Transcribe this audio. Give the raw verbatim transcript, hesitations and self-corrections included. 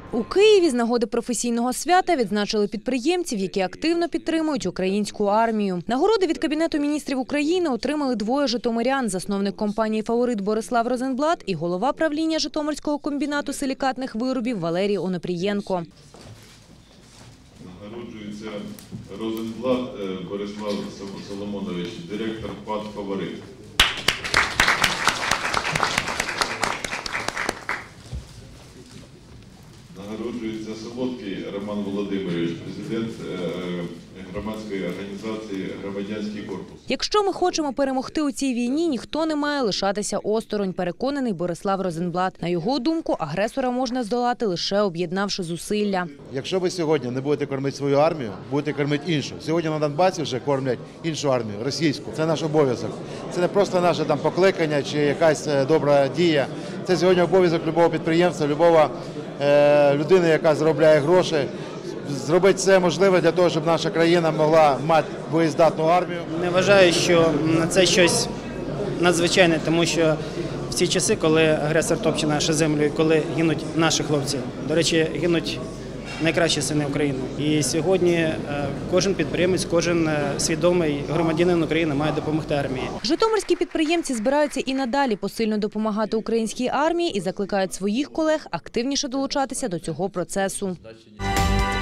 У Києві з нагоди професійного свята відзначили підприємців, які активно підтримують українську армію. Нагороди від Кабінету міністрів України отримали двоє житомирян – засновник компанії «Фаворит» Борислав Розенблат і голова правління Житомирського комбінату силікатних виробів Валерій Онопрієнко. Нагороджується Розенблат Борислав Соломонович, директор ПАТ «Фаворит». Нагороджується Солодкий Роман Володимирович, президент громадської організації «Громадянський корпус». Якщо ми хочемо перемогти у цій війні, ніхто не має лишатися осторонь, переконаний Борислав Розенблат. На його думку, агресора можна здолати лише об'єднавши зусилля. Якщо ви сьогодні не будете кормити свою армію, будете кормити іншу. Сьогодні на Донбасі вже кормлять іншу армію, російську. Це наш обов'язок. Це не просто наше там покликання чи якась добра дія. Це сьогодні обов'язок любого підприємця, любого е, людини, яка заробляє гроші. Зробити все можливе для того, щоб наша країна могла мати боєздатну армію. Не вважаю, що це щось надзвичайне, тому що в ці часи, коли агресор топче нашу землю і коли гинуть наші хлопці, до речі, гинуть найкращі сини України. І сьогодні кожен підприємець, кожен свідомий громадянин України має допомогти армії. Житомирські підприємці збираються і надалі посильно допомагати українській армії і закликають своїх колег активніше долучатися до цього процесу.